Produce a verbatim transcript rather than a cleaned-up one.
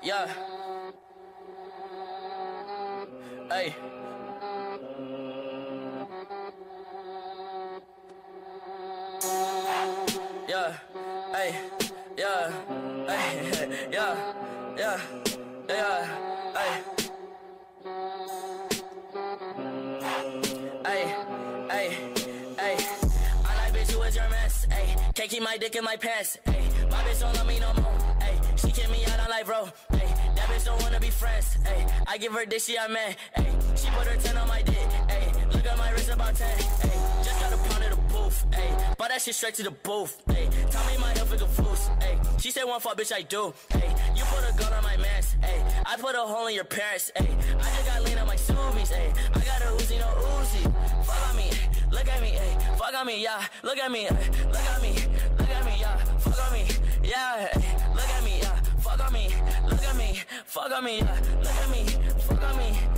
Yeah. Hey. Yeah. Hey. Yeah. Hey. Yeah. Yeah. Yeah. Hey. Hey. Hey. Hey. I like bitch who is your mess. Hey. Can't keep my dick in my pants. Hey. My bitch don't love me no more. Hey. She kick me out on life, bro. Hey. That bitch don't wanna be friends. Hey. I give her dick, she a man. Hey. She put her ten on my dick. Hey. Look at my wrist about ten. Hey. Just got a pound of the booth. Hey. Bought that shit straight to the booth. Hey. Tell me my health is a foos. Hey. She said one fuck, bitch, I do. Hey. You put a gun on my mans. Hey. I put a hole in your parents. Hey. I just got lean on my Subies. Hey. I got a Uzi, no Uzi. Fuck on me. Look at me. Hey. Fuck on me. Yeah. Look at me. Hey. Look at me. Look at me. Yeah. Fuck on me. Yeah. Hey. Look at me. Yeah. Fuck on me. Look at me. Fuck on me. Yeah. Look at me. Fuck on me.